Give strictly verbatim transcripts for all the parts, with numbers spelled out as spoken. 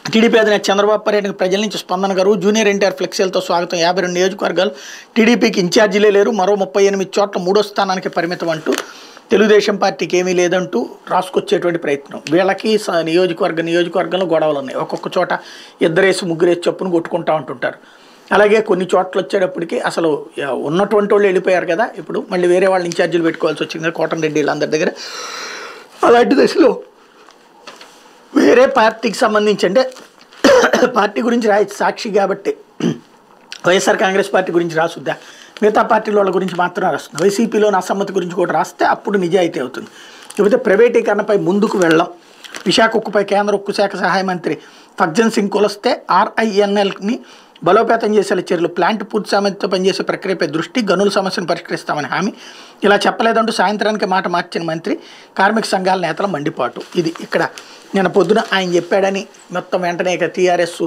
TDP అధినేత చంద్రబాబు పర్యటనకు ప్రజల నుంచి స్పందన గారు జూనియర్ ఎన్టీఆర్ ఫ్లెక్సీలతో స్వాగతం. యాభై రెండు నియోజకవర్గాలు టీడీపీకి ఇన్ఛార్జీలే లేరు, మరో ముప్పై ఎనిమిది చోట్ల మూడో స్థానానికి పరిమితం అంటూ తెలుగుదేశం పార్టీకి ఏమీ లేదంటూ రాసుకొచ్చేటువంటి ప్రయత్నం. వీళ్ళకి నియోజకవర్గ నియోజకవర్గంలో గొడవలు ఉన్నాయి. ఒక్కొక్క చోట ఇద్దరేసి ముగ్గురేసి చొప్పును కొట్టుకుంటూ ఉంటుంటారు. అలాగే కొన్ని చోట్ల వచ్చేటప్పటికి అసలు ఉన్నటువంటి వాళ్ళు వెళ్ళిపోయారు కదా, ఇప్పుడు మళ్ళీ వేరే వాళ్ళు ఇన్ఛార్జీలు పెట్టుకోవాల్సి వచ్చింది కదా కోటంరెడ్డి వీళ్ళందరి దగ్గర. అలాంటి దశలో వేరే పార్టీకి సంబంధించి అంటే పార్టీ గురించి రాయి సాక్షి కాబట్టి వైఎస్ఆర్ కాంగ్రెస్ పార్టీ గురించి రాసుద్దా, మిగతా పార్టీల వాళ్ళ గురించి మాత్రం రాస్తుంది. వైసీపీలోని అసమ్మతి గురించి కూడా రాస్తే అప్పుడు నిజాయితీ అవుతుంది. లేకపోతే ప్రైవేటీకరణపై ముందుకు వెళ్ళాం. విశాఖ ఉక్కుపై కేంద్ర ఉక్కు శాఖ సహాయ మంత్రి ఫగ్జన్ సింగ్ కొలిస్తే ఆర్ఐఎన్ఎల్ని బలోపేతం చేసేలా చర్యలు, ప్లాంట్ పూర్తి సామర్థ్యంతో పనిచేసే ప్రక్రియపై దృష్టి, గనుల సమస్యను పరిష్కరిస్తామని హామీ. ఇలా చెప్పలేదంటూ సాయంత్రానికి మాట మార్చిన మంత్రి, కార్మిక సంఘాల నేతల మండిపాటు. ఇది ఇక్కడ నేను పొద్దున ఆయన చెప్పాడని మొత్తం వెంటనే ఇక టీఆర్ఎస్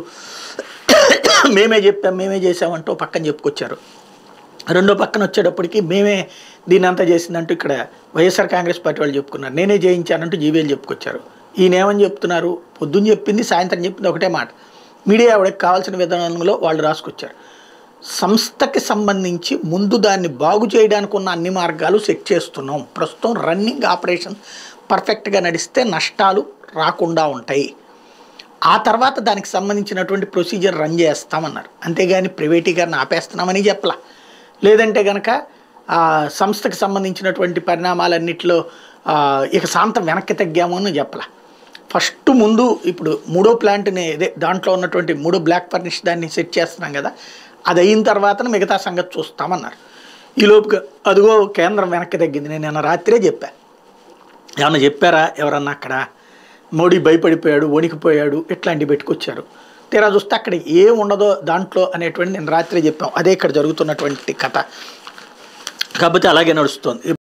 మేమే చెప్పాం మేమే చేసామంటూ పక్కన చెప్పుకొచ్చారు. రెండో పక్కన వచ్చేటప్పటికి మేమే దీని అంతా చేసిందంటూ ఇక్కడ వైఎస్ఆర్ కాంగ్రెస్ పార్టీ వాళ్ళు చెప్పుకున్నారు. నేనే జయించానంటూ జీవీఎల్ చెప్పుకొచ్చారు. ఈయనేమని చెప్తున్నారు, పొద్దున్న చెప్పింది సాయంత్రం చెప్పింది ఒకటే మాట. మీడియా ఆవిడకి కావాల్సిన విధానంలో వాళ్ళు రాసుకొచ్చారు. సంస్థకి సంబంధించి ముందు దాన్ని బాగు చేయడానికి ఉన్న అన్ని మార్గాలు సెట్ చేస్తున్నాం. ప్రస్తుతం రన్నింగ్ ఆపరేషన్ పర్ఫెక్ట్గా నడిస్తే నష్టాలు రాకుండా ఉంటాయి. ఆ తర్వాత దానికి సంబంధించినటువంటి ప్రొసీజర్ రన్ చేస్తామన్నారు. అంతేగాని ప్రైవేటీకరణ ఆపేస్తున్నామని చెప్పలా. లేదంటే కనుక సంస్థకి సంబంధించినటువంటి పరిణామాలన్నింటిలో ఇక శాంతం వెనక్కి తగ్గాము అని చెప్పలా. ఫస్ట్ ముందు ఇప్పుడు మూడో ప్లాంట్ని అదే దాంట్లో ఉన్నటువంటి మూడో బ్లాక్ ఫర్నిష్ దాన్ని సెట్ చేస్తున్నాం కదా, అది అయిన తర్వాత మిగతా సంగతి చూస్తామన్నారు. ఈలోపుగా అదిగో కేంద్రం వెనక్కి తగ్గింది. నేను నిన్న రాత్రే చెప్పా. ఏమన్నా చెప్పారా ఎవరన్నా? అక్కడ మోడీ భయపడిపోయాడు, వణికిపోయాడు, ఇట్లాంటివి పెట్టుకొచ్చారు. తీరా చూస్తే అక్కడ ఏం ఉండదో దాంట్లో అనేటువంటి నేను రాత్రే చెప్పాం. అదే ఇక్కడ జరుగుతున్నటువంటి కథ. కాబట్టి అలాగే నడుస్తుంది.